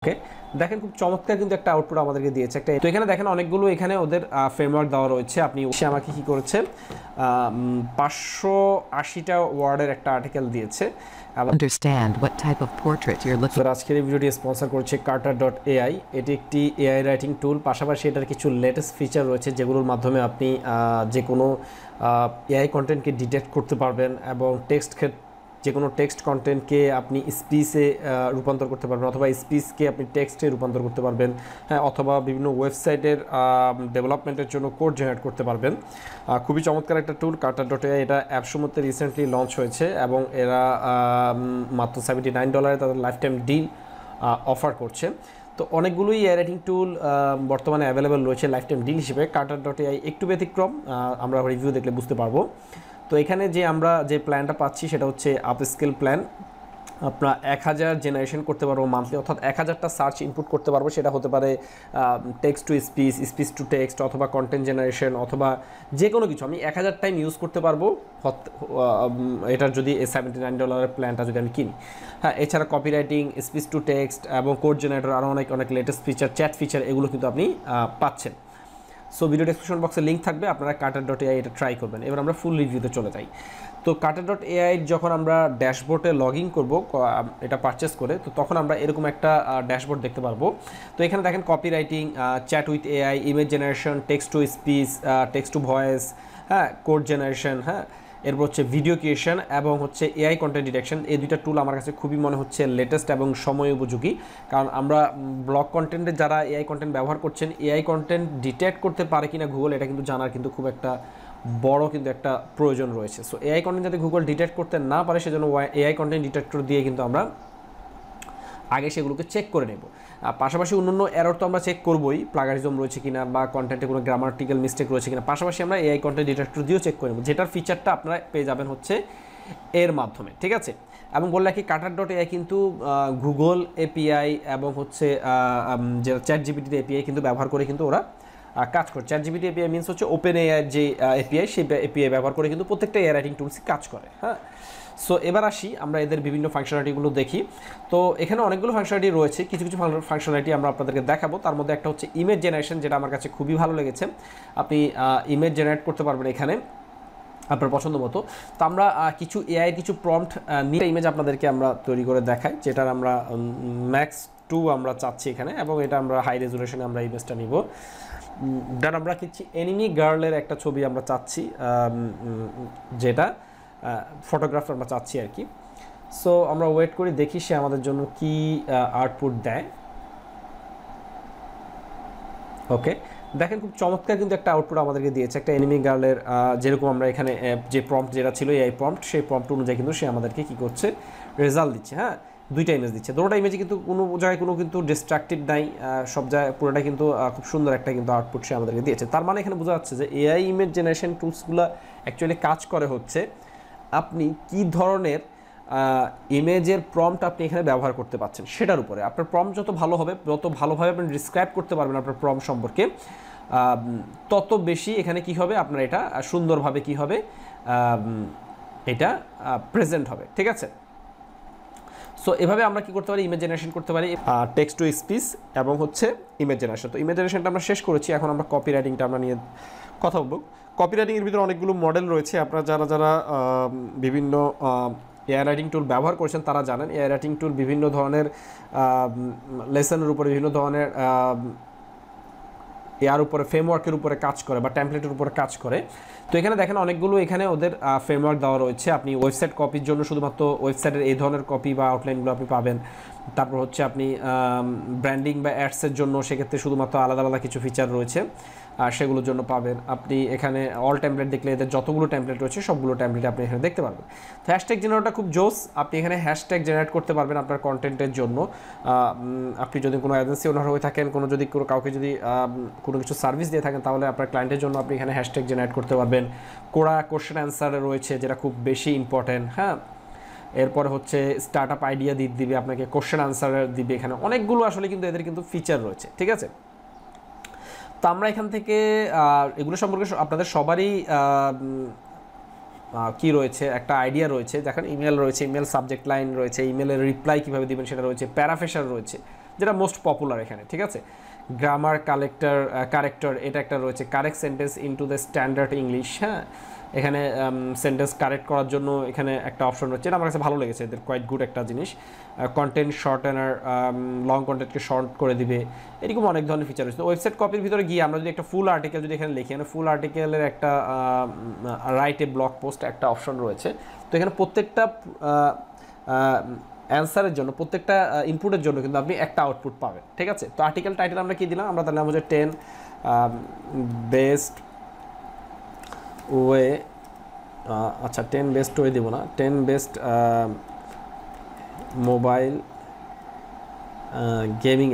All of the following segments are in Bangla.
ওকে, দেখেন খুব চমৎকার কিন্তু একটা আউটপুট আমাদেরকে দিয়েছে একটা। তো এখানে দেখেন অনেকগুলো এখানে ওদের ফ্রেমওয়ার্ক দেওয়া রয়েছে। আপনি সে আমাকে কি করেছে 580টা ওয়ার্ডের একটা আর্টিকেল দিয়েছে। Understand what type of portrait you're looking sir আজকের এই ভিডিওটি স্পন্সর করছে Krater.ai। এটি একটি এআই রাইটিং টুল, পাশাপাশি এটার কিছু লেটেস্ট ফিচার রয়েছে যেগুলোর মাধ্যমে আপনি যে কোনো এআই কন্টেন্টকে ডিটেক্ট করতে পারবেন এবং যে কোনো টেক্সট কন্টেন্টকে আপনি স্পিচে রূপান্তর করতে পারবেন, অথবা স্পিচকে আপনি টেক্সটে রূপান্তর করতে পারবেন, হ্যাঁ, অথবা বিভিন্ন ওয়েবসাইটের ডেভেলপমেন্টের জন্য কোড জেনারেট করতে পারবেন। খুবই চমৎকার একটা টুল Krater.ai। এটা অ্যাপসমোতে রিসেন্টলি লঞ্চ হয়েছে এবং এরা মাত্র $79 তাদের লাইফ টাইম ডিল অফার করছে। তো অনেকগুলোই এআই রাইটিং টুল বর্তমানে অ্যাভেলেবেল রয়েছে লাইফ টাইম ডিল হিসেবে। Krater.ai একটু ব্যতিক্রম, আমরা রিভিউ দেখলে বুঝতে পারবো। তো এখানে যে আমরা যে প্ল্যানটা পাচ্ছি সেটা হচ্ছে আপস্কেল প্ল্যান। আপনার 1000 জেনারেশন করতে পারবো মান্থলি, অর্থাৎ 1000টা সার্চ ইনপুট করতে পারবো। সেটা হতে পারে text to speech, speech to text, অথবা কন্টেন্ট জেনারেশন, অথবা যে কোনো কিছু আমি 1000 টাইম ইউজ করতে পারবো এটার যদি $79 প্ল্যানটা যদি আমি কিনি। হ্যাঁ, এছাড়া কপিরাইটিং, স্পিচ টু টেক্সট এবং কোড জেনারেটর, আরও অনেক লেটেস্ট ফিচার, চ্যাট ফিচার, এগুলো কিন্তু আপনি পাচ্ছেন। সো ভিডিও ডেসক্রিপশন বক্সে লিঙ্ক থাকবে, আপনারা Krater.ai এটা ট্রাই করবেন। এবার আমরা ফুল রিভিউতে চলে যাই। তো Krater.ai যখন আমরা ড্যাশবোর্ডে লগ ইন করবো এটা পারচেস করে, তো তখন আমরা এরকম একটা ড্যাশবোর্ড দেখতে পারবো। তো এখানে দেখেন copywriting, chat with AI, image generation, text to speech, text to voice, হ্যাঁ, কোড জেনারেশন, হ্যাঁ, এরপর হচ্ছে ভিডিও ক্রিয়েশন এবং হচ্ছে এআই কন্টেন্ট ডিটেকশন। এই দুইটা টুল আমার কাছে খুবই মনে হচ্ছে লেটেস্ট এবং সময় উপযোগী, কারণ আমরা ব্লগ কন্টেন্টে যারা এআই কন্টেন্ট ব্যবহার করছেন, এআই কন্টেন্ট ডিটেক্ট করতে পারে কিনা গুগল, এটা কিন্তু জানার কিন্তু খুব একটা বড় কিন্তু একটা প্রয়োজন রয়েছে। সো এআই কন্টেন্ট যাতে গুগল ডিটেক্ট করতে না পারে, সেজন্য এআই কন্টেন্ট ডিটেক্টর দিয়ে কিন্তু আমরা আগে সেগুলোকে চেক করে নেব। পাশাপাশি অন্যান্য এরর তো আমরা চেক করবই, প্লাগারিজম রয়েছে কিনা বা কন্টেন্টে কোনো গ্রামাটিক্যাল মিস্টেক রয়েছে কিনা। পাশাপাশি আমরা এআই কন্টেন্ট ডিটেক্টর দিয়েও চেক করে নেব, যেটার ফিচারটা আপনারা পেয়ে যাবেন হচ্ছে এর মাধ্যমে, ঠিক আছে। এবং বললে কি Krater.ai কিন্তু গুগল এপিআই এবং হচ্ছে যে ChatGPT এপিআই কিন্তু ব্যবহার করে কিন্তু ওরা কাজ করে। ChatGPT এপিআই মিনস হচ্ছে ওপেন এআই যে এপিআই, সেই এপিআই ব্যবহার করে কিন্তু প্রত্যেকটা এআই রাইটিং টুলসই কাজ করে। হ্যাঁ, সো এবার আসি আমরা এদের বিভিন্ন ফাংশনালিটিগুলো দেখি। তো এখানে অনেকগুলো ফাংশনালিটি রয়েছে, কিছু কিছু ফাংশনালিটি আমরা আপনাদেরকে দেখাবো। তার মধ্যে একটা হচ্ছে ইমেজ জেনারেশন, যেটা আমার কাছে খুবই ভালো লেগেছে। আপনি ইমেজ জেনারেট করতে পারবেন এখানে আপনার পছন্দ মতো। তো আমরা কিছু এআই কিছু প্রম্পট নিয়ে ইমেজ আপনাদেরকে আমরা তৈরি করে দেখাই, যেটার আমরা ম্যাক্স 2 আমরা চাচ্ছি এখানে, এবং এটা আমরা হাই রেজুলেশনে আমরা ইমেজটা নিব। দেন আমরা কিছু এনিমি গার্লের একটা ছবি আমরা চাচ্ছি, যেটা ফটোগ্রাফ আমরা চাচ্ছি আর কি। সো আমরা ওয়েট করি, দেখি সে আমাদের জন্য কি আউটপুট দেয়। ওকে, দেখেন খুব চমৎকার কিন্তু একটা আউটপুট আমাদেরকে দিয়েছে একটা এনিমি গার্লের, যেরকম আমরা এখানে যে প্রম্পট যেটা ছিল এই প্রম্পট, সেই প্রম্পট অনুযায়ী কিন্তু সে আমাদেরকে কী করছে, রেজাল্ট দিচ্ছে। হ্যাঁ, দুইটা ইমেজ দিচ্ছে, দুটোটা ইমেজে কিন্তু কোনো জায়গায় কোনো কিন্তু ডিস্ট্রাক্টিভ নাই, সব জায়গায় পুরোটা কিন্তু খুব সুন্দর একটা কিন্তু আউটপুট সে আমাদেরকে দিয়েছে। তার মানে এখানে বোঝা যাচ্ছে যে এআই ইমেজ জেনারেশন টুলসগুলো অ্যাকচুয়ালি কাজ করে হচ্ছে আপনি কি ধরনের ইমেজের প্রম্পট আপনি এখানে ব্যবহার করতে পারছেন সেটার উপরে। আপনার প্রম্পট যত ভালো হবে, যত ভালোভাবে আপনি ডিসক্রাইব করতে পারবেন আপনার প্রম্পট সম্পর্কে, তত বেশি এখানে কি হবে, আপনার এটা সুন্দরভাবে কি হবে, এটা প্রেজেন্ট হবে, ঠিক আছে। সো এভাবে আমরা কি করতে পারি, ইমেজ জেনারেশন করতে পারি, টেক্সট টু স্পিচ এবং হচ্ছে ইমেজ জেনারেশন। তো ইমেজ জেনারেশনটা আমরা শেষ করেছি, এখন আমরা কপিরাইটিংটা আমরা নিয়ে কথা বলবো। কপিরাইটিংয়ের ভিতরে অনেকগুলো মডেল রয়েছে। আপনারা যারা বিভিন্ন এআই রাইটিং টুল ব্যবহার করছেন তারা জানেন এআই রাইটিং টুল বিভিন্ন ধরনের লেসনের উপরে, বিভিন্ন ধরনের এর উপরে ফ্রেমওয়ার্কের উপরে কাজ করে বা টেমপ্লেটের উপরে কাজ করে। তো এখানে দেখেন অনেকগুলো এখানে ওদের ফ্রেমওয়ার্ক দেওয়া রয়েছে। আপনি ওয়েবসাইট কপির জন্য শুধুমাত্র ওয়েবসাইটের এই ধরনের কপি বা আউটলাইনগুলো আপনি পাবেন। তারপর হচ্ছে আপনি ব্র্যান্ডিং বা অ্যাডসের জন্য সেক্ষেত্রে শুধুমাত্র আলাদা আলাদা কিছু ফিচার রয়েছে, সেগুলোর জন্য পাবেন। আপনি এখানে অল টেমপ্লেট দেখলে এদের যতগুলো টেমপ্লেট রয়েছে সবগুলো টেমপ্লেট আপনি এখানে দেখতে পারবেন। তো হ্যাশট্যাগ জেনারেটরটা খুব জোস, আপনি এখানে হ্যাশট্যাগ জেনারেট করতে পারবেন আপনার কন্টেন্টের জন্য। আপনি যদি কোনো এজেন্সি ওনার হয়ে থাকেন, কাউকে যদি কোনো কিছু সার্ভিস দিয়ে থাকেন, তাহলে আপনার ক্লায়েন্টের জন্য আপনি এখানে হ্যাশট্যাগ জেনারেট করতে পারবেন। কোয়েশ্চেন অ্যান্সার রয়েছে যেটা খুব বেশি ইম্পর্টেন্ট। হ্যাঁ, এরপরে হচ্ছে স্টার্ট আপ আইডিয়া দিবে আপনাকে, কোশ্চেন আনসার দিবে। এখানে অনেকগুলো আসলে কিন্তু এদের কিন্তু ফিচার রয়েছে, ঠিক আছে। তো আমরা এখান থেকে এগুলো সম্পর্কে আপনাদের সবারই কি রয়েছে, একটা আইডিয়া রয়েছে। দেখেন ইমেল রয়েছে, ইমেল সাবজেক্ট লাইন রয়েছে, ইমেলের রিপ্লাই কীভাবে দিবেন সেটা রয়েছে, প্যারাফ্রেজার রয়েছে। যেটা মোস্ট পপুলার এখানে, ঠিক আছে। গ্রামার কারেক্টর এটা একটা রয়েছে, correct sentence into the standard English. হ্যাঁ, এখানে সেন্টেন্স কারেক্ট করার জন্য এখানে একটা অপশন রয়েছে, এটা আমার কাছে ভালো লেগেছে, এদের কোয়াইট গুড একটা জিনিস। কন্টেন্ট শর্টেনার, লং কন্টেন্টকে শর্ট করে দিবে, এরকম অনেক ধরনের ফিচার রয়েছে। ওয়েবসাইট কপির ভিতরে গিয়ে আমরা যদি একটা ফুল আর্টিকেল যদি এখানে লিখি, মানে ফুল আর্টিকেলের একটা রাইট এ ব্লগ পোস্ট একটা অপশন রয়েছে। তো এখানে প্রত্যেকটা অ্যান্সারের জন্য, প্রত্যেকটা ইনপুটের জন্য কিন্তু আপনি একটা আউটপুট পাবেন, ঠিক আছে। তো আর্টিকেল টাইটেল আমরা কি দিলাম, আমরা তার নাম হচ্ছে 10 বেস্ট ওয়ে, আচ্ছা 10 বেস্ট ওয়ে দিব না, 10 best mobile gaming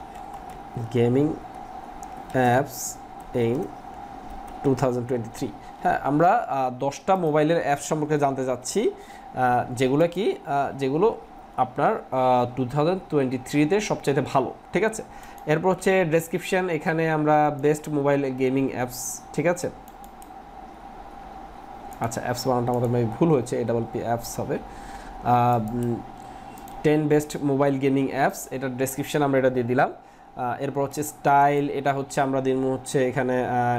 apps in 2023। হ্যাঁ, আমরা 10টা মোবাইলের অ্যাপস সম্পর্কে জানতে যাচ্ছি, যেগুলো আপনার 2023-তে সবচাইতে ভালো, ঠিক আছে। এরপর হচ্ছে ডেসক্রিপশন, এখানে আমরা বেস্ট মোবাইল গেমিং অ্যাপস, ঠিক আছে। আচ্ছা, অ্যাপস বানানটা আমাদের ভুল হয়েছে, APP অ্যাপস হবে। 10 বেস্ট মোবাইল গেমিং অ্যাপস, এটা ডেসক্রিপশন আমরা এটা দিয়ে দিলাম। এরপর হচ্ছে স্টাইল, এটা হচ্ছে আমরা দিব হচ্ছে এখানে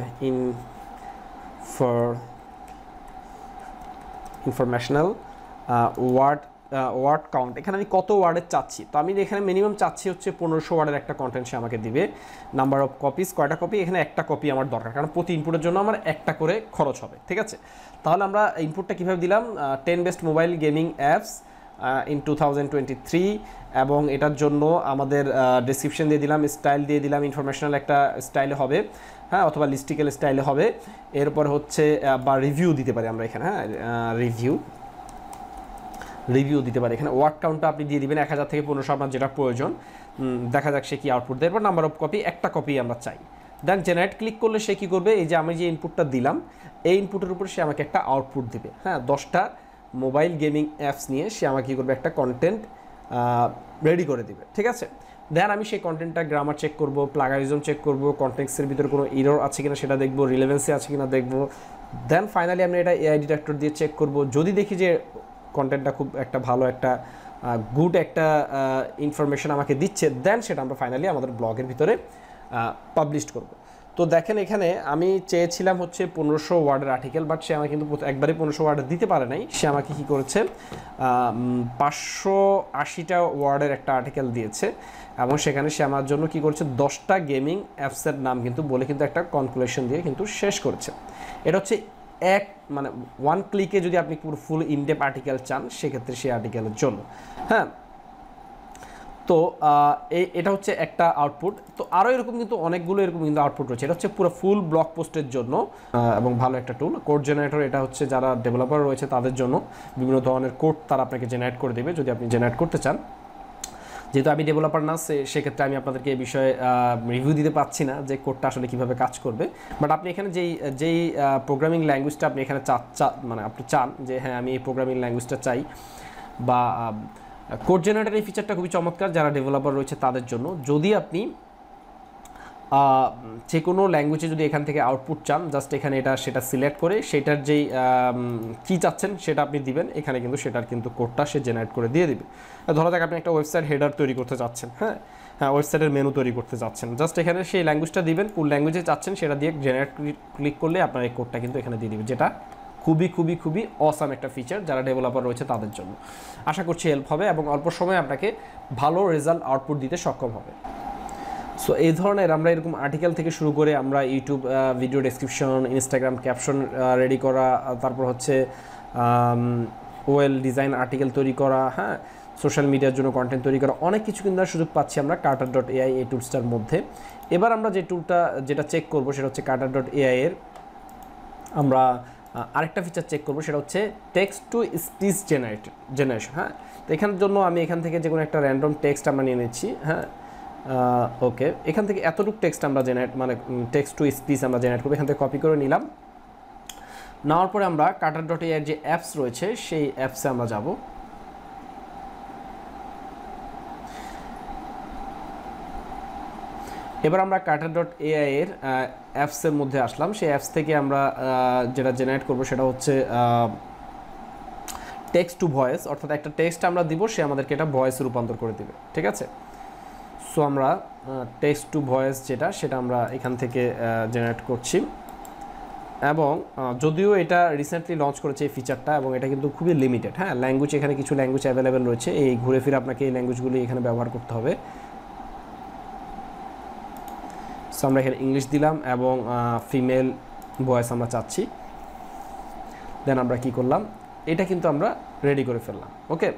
ইনফরমেশনাল ওয়ার্ড কাউন্ট, এখানে আমি কত ওয়ার্ডের চাচ্ছি, তো আমি এখানে মিনিমাম চাচ্ছি হচ্ছে 1500 ওয়ার্ডের একটা কন্টেন্ট সে আমাকে দিবে। নাম্বার অফ কপিস, কয়টা কপি, এখানে একটা কপি আমার দরকার, কারণ প্রতি ইনপুটের জন্য আমার একটা করে খরচ হবে, ঠিক আছে। তাহলে আমরা ইনপুটটা কীভাবে দিলাম, 10 best mobile gaming apps in 2023, এবং এটার জন্য আমাদের ডেসক্রিপশন দিয়ে দিলাম, স্টাইল দিয়ে দিলাম, ইনফরমেশনাল একটা স্টাইলে হবে, হ্যাঁ, অথবা লিস্টিক্যাল স্টাইলে হবে। এরপর হচ্ছে বা রিভিউ দিতে পারি আমরা এখানে, হ্যাঁ, রিভিউ দিতে পারি। এখানে ওয়ার্ড কাউন্টটা আপনি দিয়ে দিবেন 1000 থেকে 1500, আপনার যেটা প্রয়োজন, দেখা যাক সে কি আউটপুট দেয়। এরপর নাম্বার অফ কপি, একটা কপি আমরা চাই। দেন জেনারেট ক্লিক করলে সে কী করবে, এই যে আমি যে ইনপুটটা দিলাম, এই ইনপুটের উপর সে আমাকে একটা আউটপুট দিবে। হ্যাঁ, 10টা মোবাইল গেমিং অ্যাপস নিয়ে সে আমাকে কী করবে, একটা কন্টেন্ট রেডি করে দিবে, ঠিক আছে। দেন আমি সেই কন্টেন্টটা গ্রামার চেক করব, প্লাগারিজম চেক করব, কন্টেক্সটের ভিতরে কোনো এরর আছে কিনা সেটা দেখব, রিলেভেন্সি আছে কিনা দেখব। দেন ফাইনালি আমি এটা এআই ডিটেক্টর দিয়ে চেক করব, যদি দেখি যে কন্টেন্টটা খুব একটা ভালো একটা গুড একটা ইনফরমেশন আমাকে দিচ্ছে, দেন সেটা আমরা ফাইনালি আমাদের ব্লগের ভিতরে পাবলিশ করব। তো দেখেন এখানে আমি চেয়েছিলাম হচ্ছে 1500 ওয়ার্ডের আর্টিকেল, বাট সে আমাকে কিন্তু একবারে 1500 ওয়ার্ডের দিতে পারে নাই। সে আমাকে কী করেছে, 580টা ওয়ার্ডের একটা আর্টিকেল দিয়েছে, এবং সেখানে সে আমার জন্য কী করছে, 10টা গেমিং অ্যাপসের নাম কিন্তু বলে কিন্তু একটা কনক্লুশন দিয়ে কিন্তু শেষ করেছে। এটা হচ্ছে মানে ওয়ান ক্লিকে যদি আপনি পুরো ফুল ইনডেপ আর্টিকেল চান, সেক্ষেত্রে সেই আর্টিকেলের জন্য। হ্যাঁ, তো এটা হচ্ছে একটা আউটপুট। তো আরও এরকম কিন্তু অনেকগুলো এরকম কিন্তু আউটপুট রয়েছে। এটা হচ্ছে পুরো ফুল ব্লগ পোস্টের জন্য এবং ভালো একটা টুল। কোড জেনারেটর, এটা হচ্ছে যারা ডেভেলপার রয়েছে তাদের জন্য, বিভিন্ন ধরনের কোড তারা আপনাকে জেনারেট করে দেবে যদি আপনি জেনারেট করতে চান। যেহেতু আমি ডেভেলপার না, সেক্ষেত্রে আমি আপনাদেরকে এই বিষয়ে রিভিউ দিতে পারছি না যে কোডটা আসলে কীভাবে কাজ করবে। বাট আপনি এখানে যেই প্রোগ্রামিং ল্যাঙ্গুয়েজটা আপনি এখানে মানে আপনি চান যে হ্যাঁ আমি এই প্রোগ্রামিং ল্যাঙ্গুয়েজটা চাই, বা কোড জেনারেটর এই ফিচারটা খুবই চমৎকার যারা ডেভেলপার রয়েছে তাদের জন্য। যদি আপনি যে কোনো ল্যাঙ্গুয়েজে যদি এখান থেকে আউটপুট চান, জাস্ট এখানে সেটা সিলেক্ট করে সেটার যেই কী চাচ্ছেন সেটা আপনি দিবেন, এখানে কিন্তু সেটার কিন্তু কোডটা সে জেনারেট করে দিয়ে দিবে। ধরা যাক আপনি একটা ওয়েবসাইট হেডার তৈরি করতে চাচ্ছেন, হ্যাঁ, ওয়েবসাইটের মেনু তৈরি করতে চাচ্ছেন, জাস্ট এখানে সেই ল্যাঙ্গুয়েজটা দিবেন, কোন ল্যাঙ্গুয়েজে চাচ্ছেন সেটা দিয়ে জেনারেট ক্লিক করলে আপনার এই কোডটা কিন্তু এখানে দিয়ে দিবে, যেটা খুবই খুবই খুবই অসাম একটা ফিচার যারা ডেভেলপার রয়েছে তাদের জন্য। আশা করছি হেল্প হবে এবং অল্প সময়ে আপনাকে ভালো রেজাল্ট আউটপুট দিতে সক্ষম হবে। সো এই ধরনের আমরা এরকম আর্টিকেল থেকে শুরু করে আমরা YouTube video description, Instagram caption ready করা, তারপর হচ্ছে ওয়েল ডিজাইন আর্টিকেল তৈরি করা, হ্যাঁ, সোশ্যাল মিডিয়ার জন্য কন্টেন্ট তৈরি করা, অনেক কিছু কিন্তু সুযোগ পাচ্ছি আমরা Krater.ai এই টুলসটার মধ্যে। এবার আমরা যে টুলটা যেটা চেক করব সেটা হচ্ছে Krater.ai এর আমরা আরেকটা ফিচার চেক করবো, সেটা হচ্ছে টেক্সট টু স্পিচ জেনারেশন। হ্যাঁ, তো এখানের জন্য আমি এখান থেকে যে কোনো একটা র্যান্ডম টেক্সট আমরা নিয়ে নিচ্ছি। হ্যাঁ, ওকে, এখান থেকে এতটুকু টেক্সট আমরা মানে টেক্সট টু স্পিচ আমরা জেনারেট করবো, এখান থেকে কপি করে নিলাম। নেওয়ার পরে আমরা Krater.ai এর যে অ্যাপস রয়েছে সেই অ্যাপসে আমরা যাব। এবার আমরা Krater.ai এর অ্যাপসের মধ্যে আসলাম। সেই অ্যাপস থেকে আমরা যেটা জেনারেট করব সেটা হচ্ছে টেক্সট টু ভয়েস, অর্থাৎ একটা টেক্সট আমরা দিব, সে আমাদেরকে এটা ভয়েসে রূপান্তর করে দেবে, ঠিক আছে। সো সো আমরা টেক্সট টু ভয়েস যেটা সেটা আমরা এখান থেকে জেনারেট করছি এবং যদিও এটা রিসেন্টলি লঞ্চ করেছে এই ফিচারটা এবং এটা কিন্তু খুবই লিমিটেড। হ্যাঁ, ল্যাঙ্গুয়েজ এখানে কিছু ল্যাঙ্গুয়েজ অ্যাভেলেবেল রয়েছে, এই ঘুরে ফিরে আপনাকে এই ল্যাঙ্গুয়েজগুলি এখানে ব্যবহার করতে হবে। সো আমরা এখানে ইংলিশ দিলাম এবং ফিমেল ভয়েস আমরা চাচ্ছি। দেন আমরা কি করলাম, এটা কিন্তু আমরা রেডি করে ফেললাম। ওকে,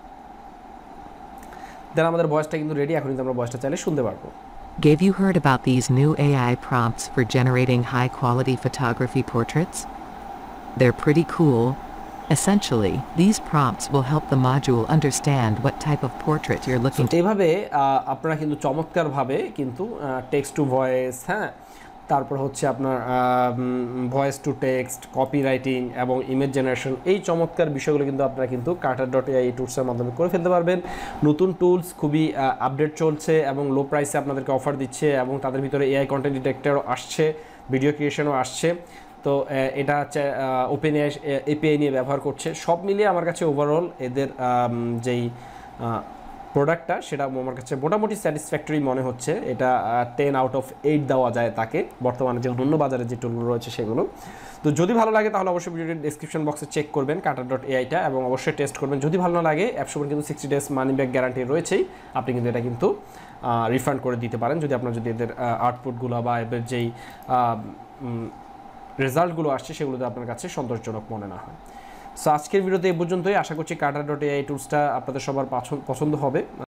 দেন আমাদের ভয়েসটা কিন্তু রেডি। এখন কিন্তু আমরা ভয়েসটা চাইলে শুনতে পারবো। Have you heard about these new AI prompts for generating high-quality photography portraits? They're pretty cool. Essentially, these prompts will help the module understand what type of portrait you're looking to. এইভাবে আপনারা কিন্তু চমৎকারভাবে কিন্তু টেক্সট টু ভয়েস, হ্যাঁ, তারপর হচ্ছে আপনার voice to text, copywriting এবং ইমেজ জেনারেশন, এই চমৎকার বিষয়গুলো কিন্তু আপনারা কিন্তু Krater.ai টুলসের মাধ্যমে করে ফেলতে পারবেন। নতুন টুলস খুবই আপডেট চলছে এবং লো প্রাইসে আপনাদেরকে অফার দিচ্ছে এবং তাদের ভিতরে এআই কন্টেন্ট ডিটেক্টরও আসছে, ভিডিও ক্রিয়েশনও আসছে। তো এটা হচ্ছে ওপেন এপিআই নিয়ে ব্যবহার করছে। সব মিলিয়ে আমার কাছে ওভারঅল এদের যেই প্রোডাক্টটা সেটা আমার কাছে মোটামুটি স্যাটিসফ্যাক্টরি মনে হচ্ছে। এটা 10 আউট অফ 8 দেওয়া যায় তাকে, বর্তমানে যে অন্য বাজারে যে টুলগুলো রয়েছে সেগুলো। তো যদি ভালো লাগে তাহলে অবশ্যই ভিডিওটির ডেসক্রিপশন বক্সে চেক করবেন Krater.ai-টা এবং অবশ্যই টেস্ট করবেন। যদি ভালো না লাগে অ্যাপসুমোর কিন্তু 60 ডেজ মানি ব্যাক গ্যারান্টি রয়েছেই, আপনি কিন্তু এটা কিন্তু রিফান্ড করে দিতে পারেন যদি আপনার যদি এদের আউটপুটগুলো বা এদের যেই রেজাল্টগুলো আসছে সেগুলোতে আপনার কাছে সন্তোষজনক মনে না হয়। সো আজকের ভিডিওতে এই পর্যন্তই। আশা করছি Krater.ai টুলসটা আপনাদের সবার পছন্দ হবে।